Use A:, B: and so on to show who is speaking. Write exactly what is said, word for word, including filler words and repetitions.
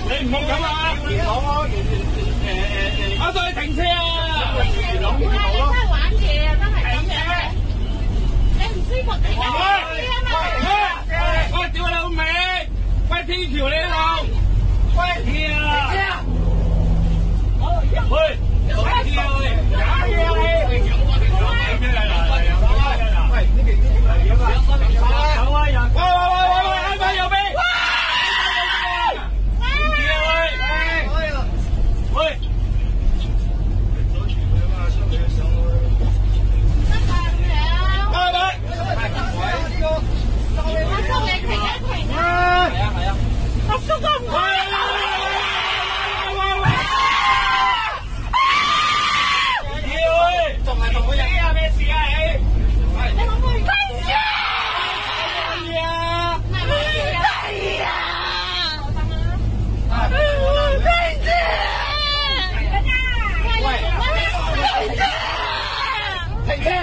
A: 你唔好咁啊！講啊，誒誒誒，我再停車啊！元朗元朗咯，真係玩嘢啊！真係咁嘅，你唔舒服停啊！喂，我屌你老味！喂，天橋你度，喂，天啊！喂，有咩事啊？假嘢啊你！咩嚟啊？喂，呢邊呢邊嚟啊！有啊人！喂喂喂喂喂，喺邊右邊？喂！阿叔都唔係啊！喂！仲係同我人啊？咩事啊你？你可唔可以？係啊！係啊！係啊！停車！